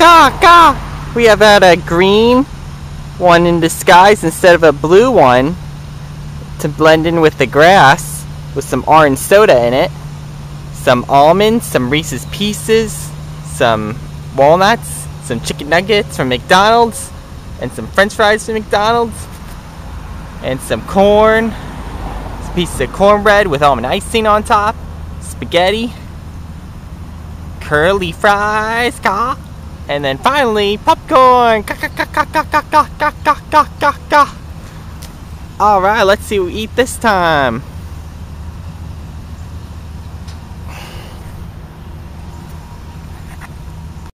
We have had a green one in disguise instead of a blue one to blend in with the grass with some orange soda in it. Some almonds, some Reese's Pieces, some walnuts, some chicken nuggets from McDonald's, and some french fries from McDonald's, and some corn, some pieces of cornbread with almond icing on top, spaghetti, curly fries, and then finally popcorn. Alright, let's see what we eat this time.